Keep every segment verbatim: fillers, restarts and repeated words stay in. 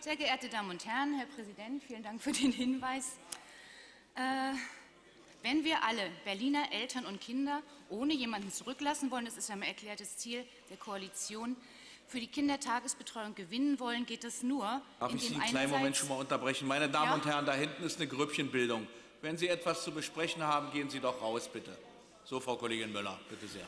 Sehr geehrte Damen und Herren, Herr Präsident, vielen Dank für den Hinweis. Äh, wenn wir alle Berliner Eltern und Kinder ohne jemanden zurücklassen wollen, das ist ja ein erklärtes Ziel der Koalition, für die Kindertagesbetreuung gewinnen wollen, geht das nur, Darf ich Sie einen kleinen Moment schon mal unterbrechen? Meine Damen ja. und Herren, da hinten ist eine Grüppchenbildung. Wenn Sie etwas zu besprechen haben, gehen Sie doch raus, bitte. So, Frau Kollegin Müller, bitte sehr.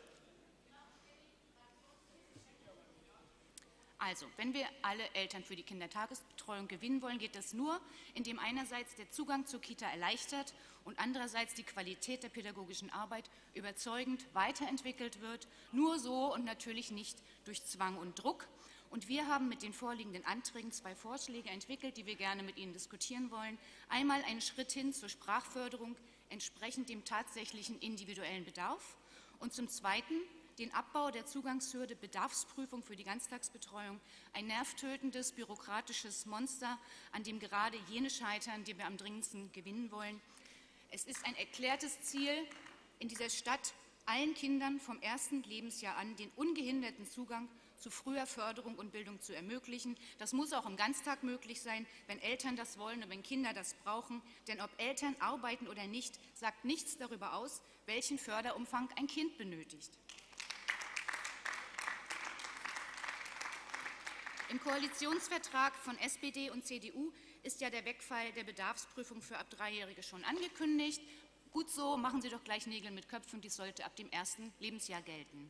Also, wenn wir alle Eltern für die Kindertagesbetreuung gewinnen wollen, geht das nur, indem einerseits der Zugang zur Kita erleichtert und andererseits die Qualität der pädagogischen Arbeit überzeugend weiterentwickelt wird. Nur so und natürlich nicht durch Zwang und Druck. Und wir haben mit den vorliegenden Anträgen zwei Vorschläge entwickelt, die wir gerne mit Ihnen diskutieren wollen. Einmal einen Schritt hin zur Sprachförderung entsprechend dem tatsächlichen individuellen Bedarf und zum Zweiten den Abbau der Zugangshürde Bedarfsprüfung für die Ganztagsbetreuung, ein nervtötendes, bürokratisches Monster, an dem gerade jene scheitern, die wir am dringendsten gewinnen wollen. Es ist ein erklärtes Ziel, in dieser Stadt allen Kindern vom ersten Lebensjahr an den ungehinderten Zugang zu früher Förderung und Bildung zu ermöglichen. Das muss auch im Ganztag möglich sein, wenn Eltern das wollen und wenn Kinder das brauchen. Denn ob Eltern arbeiten oder nicht, sagt nichts darüber aus, welchen Förderumfang ein Kind benötigt. Im Koalitionsvertrag von S P D und C D U ist ja der Wegfall der Bedarfsprüfung für ab Dreijährige schon angekündigt. Gut so, machen Sie doch gleich Nägel mit Köpfen, dies sollte ab dem ersten Lebensjahr gelten.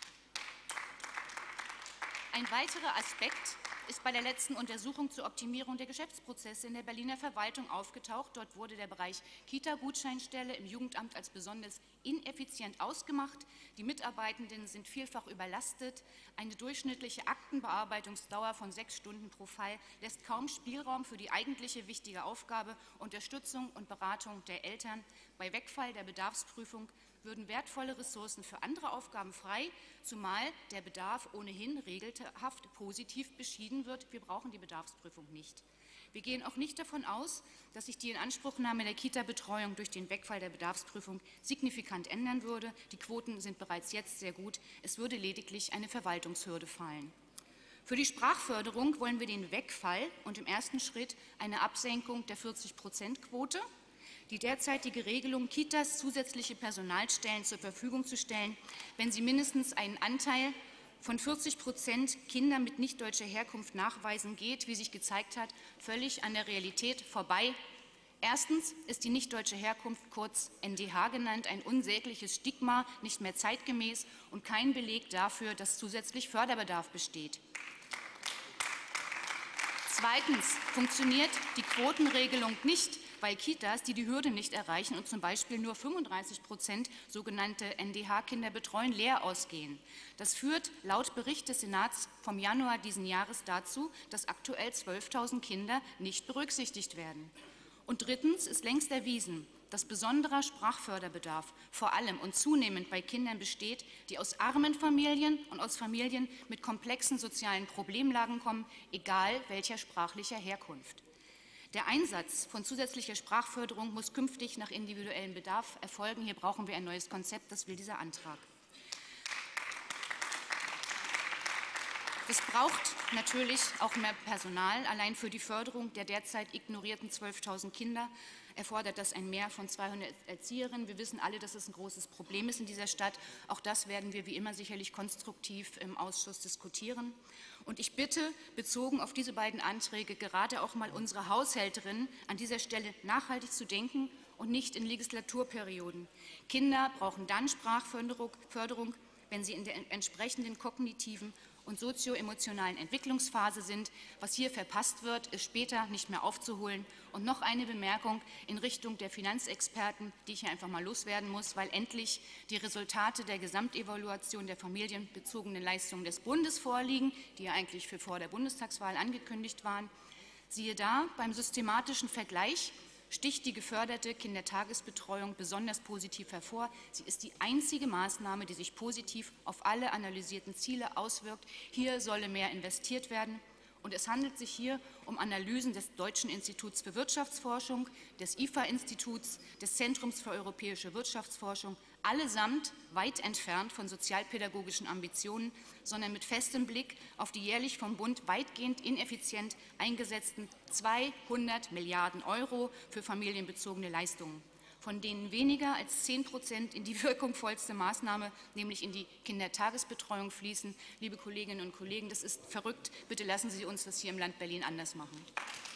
Ein weiterer Aspekt ist bei der letzten Untersuchung zur Optimierung der Geschäftsprozesse in der Berliner Verwaltung aufgetaucht. Dort wurde der Bereich Kita-Gutscheinstelle im Jugendamt als besonders ineffizient ausgemacht. Die Mitarbeitenden sind vielfach überlastet. Eine durchschnittliche Aktenbearbeitungsdauer von sechs Stunden pro Fall lässt kaum Spielraum für die eigentliche wichtige Aufgabe Unterstützung und Beratung der Eltern. Bei Wegfall der Bedarfsprüfung würden wertvolle Ressourcen für andere Aufgaben frei, zumal der Bedarf ohnehin regelhaft positiv beschieden wird. Wir brauchen die Bedarfsprüfung nicht. Wir gehen auch nicht davon aus, dass sich die Inanspruchnahme der Kita-Betreuung durch den Wegfall der Bedarfsprüfung signifikant ändern würde. Die Quoten sind bereits jetzt sehr gut. Es würde lediglich eine Verwaltungshürde fallen. Für die Sprachförderung wollen wir den Wegfall und im ersten Schritt eine Absenkung der vierzig Prozent Quote. Die derzeitige Regelung, Kitas zusätzliche Personalstellen zur Verfügung zu stellen, wenn sie mindestens einen Anteil von vierzig Prozent Kinder mit nicht deutscher Herkunft nachweisen, geht, wie sich gezeigt hat, völlig an der Realität vorbei. Erstens ist die nicht deutsche Herkunft, kurz N D H genannt, ein unsägliches Stigma, nicht mehr zeitgemäß und kein Beleg dafür, dass zusätzlich Förderbedarf besteht. Zweitens funktioniert die Quotenregelung nicht, weil Kitas, die die Hürde nicht erreichen und zum Beispiel nur fünfunddreißig Prozent sogenannte N D H-Kinder betreuen, leer ausgehen. Das führt laut Bericht des Senats vom Januar diesen Jahres dazu, dass aktuell zwölftausend Kinder nicht berücksichtigt werden. Und drittens ist längst erwiesen, dass besonderer Sprachförderbedarf vor allem und zunehmend bei Kindern besteht, die aus armen Familien und aus Familien mit komplexen sozialen Problemlagen kommen, egal welcher sprachlicher Herkunft. Der Einsatz von zusätzlicher Sprachförderung muss künftig nach individuellem Bedarf erfolgen. Hier brauchen wir ein neues Konzept, das will dieser Antrag. Es braucht natürlich auch mehr Personal. Allein für die Förderung der derzeit ignorierten zwölftausend Kinder erfordert das ein Mehr von zweihundert Erzieherinnen. Wir wissen alle, dass es ein großes Problem ist in dieser Stadt. Auch das werden wir wie immer sicherlich konstruktiv im Ausschuss diskutieren. Und ich bitte, bezogen auf diese beiden Anträge, gerade auch mal unsere Haushälterinnen an dieser Stelle nachhaltig zu denken und nicht in Legislaturperioden. Kinder brauchen dann Sprachförderung, wenn sie in der entsprechenden kognitiven und sozioemotionalen Entwicklungsphase sind. Was hier verpasst wird, ist später nicht mehr aufzuholen. Und noch eine Bemerkung in Richtung der Finanzexperten, die ich hier einfach mal loswerden muss, weil endlich die Resultate der Gesamtevaluation der familienbezogenen Leistungen des Bundes vorliegen, die ja eigentlich für vor der Bundestagswahl angekündigt waren. Siehe da, beim systematischen Vergleich sticht die geförderte Kindertagesbetreuung besonders positiv hervor. Sie ist die einzige Maßnahme, die sich positiv auf alle analysierten Ziele auswirkt. Hier solle mehr investiert werden. Und es handelt sich hier um Analysen des Deutschen Instituts für Wirtschaftsforschung, des I F A-Instituts, des Zentrums für europäische Wirtschaftsforschung, allesamt weit entfernt von sozialpädagogischen Ambitionen, sondern mit festem Blick auf die jährlich vom Bund weitgehend ineffizient eingesetzten zweihundert Milliarden Euro für familienbezogene Leistungen, von denen weniger als zehn Prozent in die wirkungsvollste Maßnahme, nämlich in die Kindertagesbetreuung fließen. Liebe Kolleginnen und Kollegen, das ist verrückt. Bitte lassen Sie uns das hier im Land Berlin anders machen.